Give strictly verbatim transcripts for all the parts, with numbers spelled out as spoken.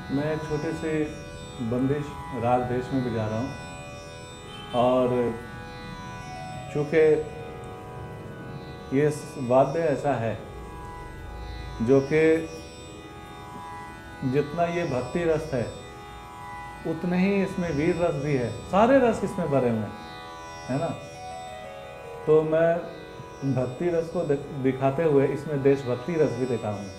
मैं एक छोटे से बंदिश राग देश में भी जा रहा हूँ, और चूँकि ये वाद्य ऐसा है जो कि जितना ये भक्ति रस है उतने ही इसमें वीर रस भी है, सारे रस इसमें भरे हुए हैं, है ना। तो मैं भक्ति रस को दिखाते हुए इसमें देशभक्ति रस भी दिखाऊंगा।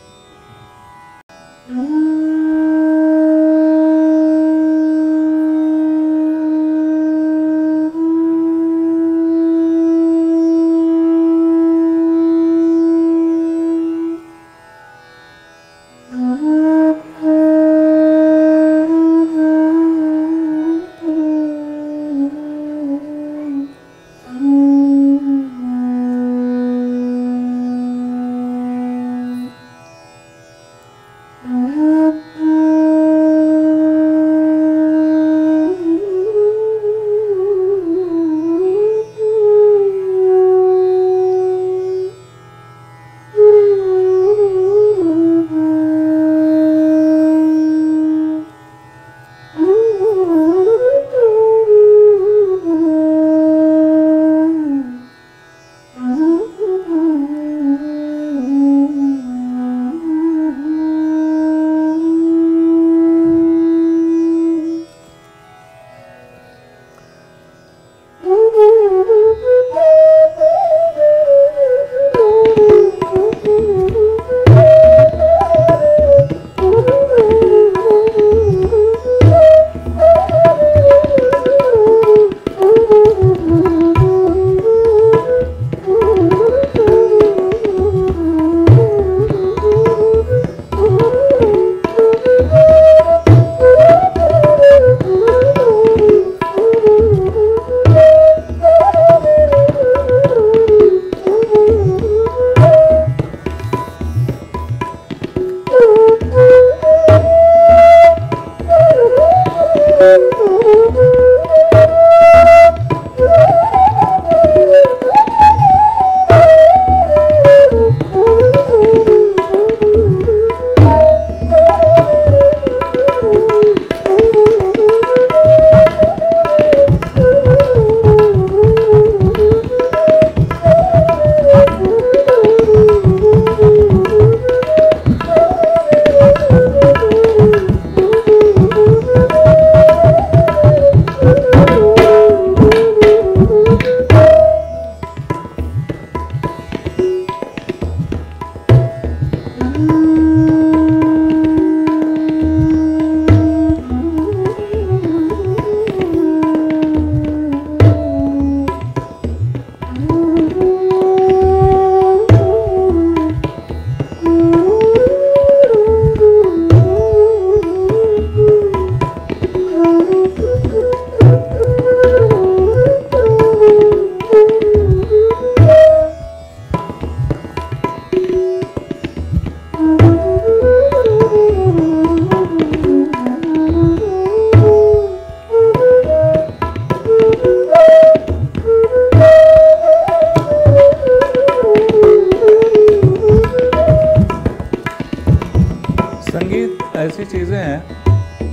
ऐसी चीज़ें हैं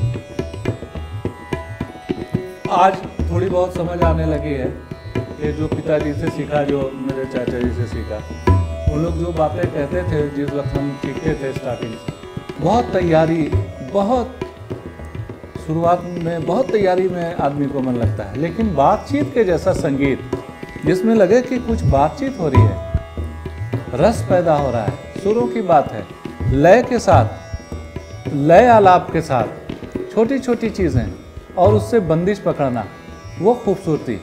आज थोड़ी बहुत समझ आने लगी है कि जो पिताजी से सीखा, जो मेरे चाचा जी से सीखा, उन लोग जो बातें कहते थे जिस वक्त हम सीखते थे स्टार्टिंग, बहुत तैयारी, बहुत शुरुआत में बहुत तैयारी में आदमी को मन लगता है, लेकिन बातचीत के जैसा संगीत जिसमें लगे कि कुछ बातचीत हो रही है, रस पैदा हो रहा है, सुरों की बात है, लय के साथ, लय आलाप के साथ, छोटी छोटी चीज़ें और उससे बंदिश पकड़ना, वो खूबसूरती।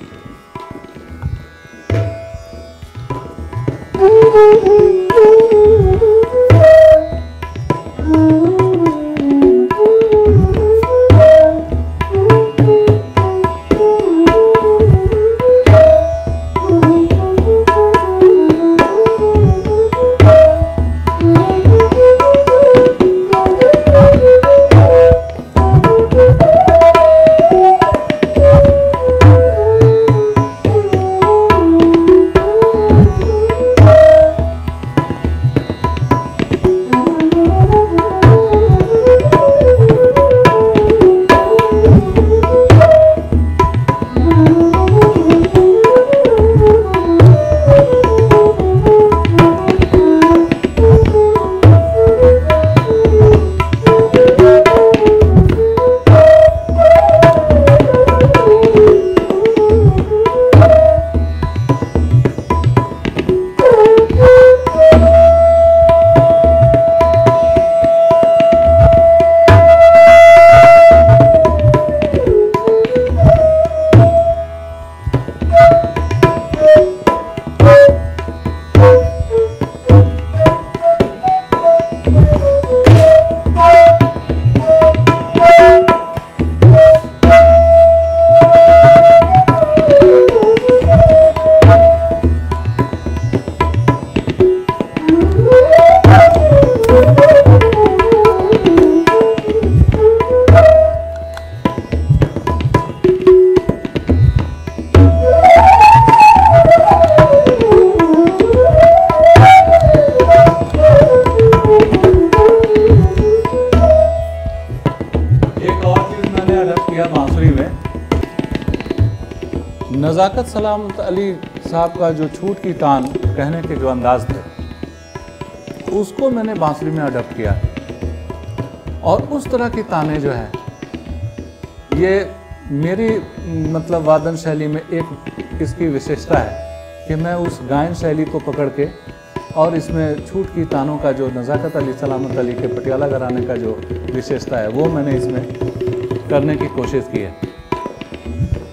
नज़ाकत सलामत अली साहब का जो छूट की तान कहने के जो अंदाज थे, उसको मैंने बांसुरी में अडॉप्ट किया। और उस तरह की ताने जो है, ये मेरी मतलब वादन शैली में एक इसकी विशेषता है कि मैं उस गायन शैली को पकड़ के और इसमें छूट की तानों का जो नज़ाकत अली सलामत अली के पटियाला घराने का जो विशेषता है, वो मैंने इसमें करने की कोशिश की है।